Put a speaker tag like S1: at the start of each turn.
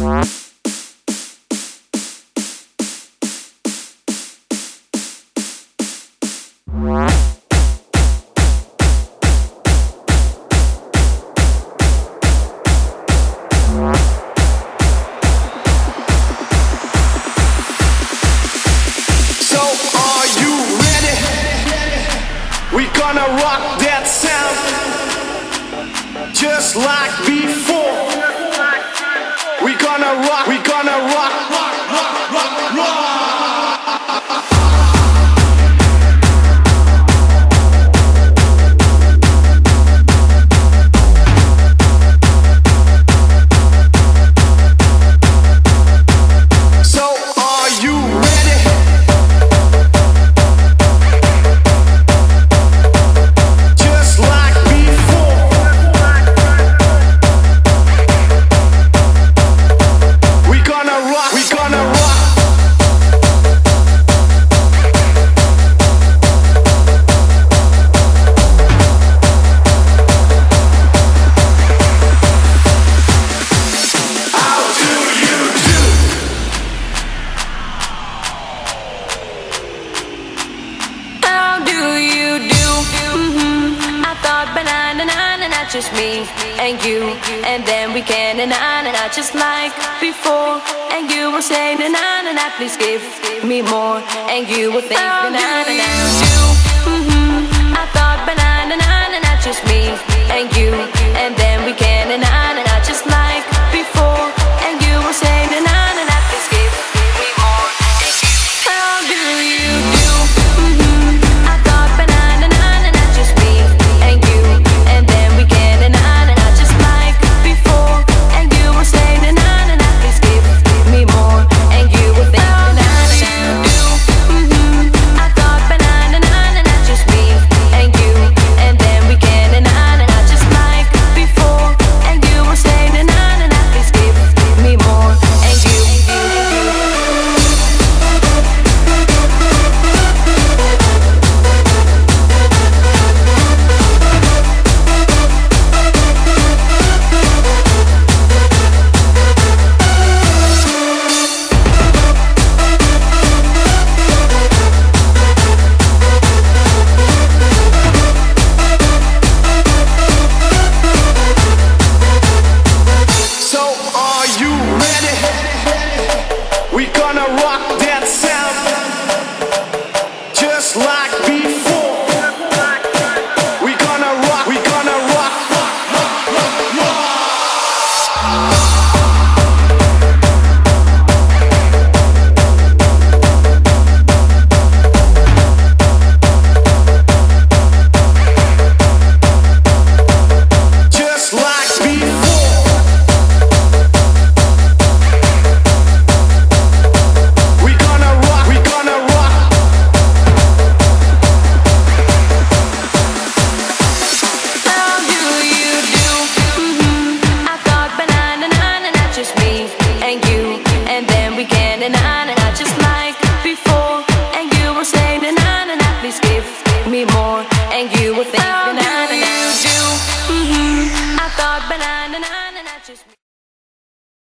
S1: We gonna rock that sound just like before. We gonna rock, we gonna rock, rock, rock, rock, rock.
S2: Just me and you, and then we can and I just like before. And you will say na please give me more. And you will think na I thought na just me and you, and then we can and I just like before. And you will say na please give me more. How do you do? I thought na just me and you, and then we can and I just like before. And you will say na please give me more. And you will think I thought na just me and you, and then we can and I just like before. And you will say na please give me more. And you
S1: we gonna rock that sound just like before. We gonna rock, we gonna rock, rock, rock, rock, rock. Just like before. We gonna rock, we gonna rock.
S2: How do you do? I thought na just me and you, and then we can and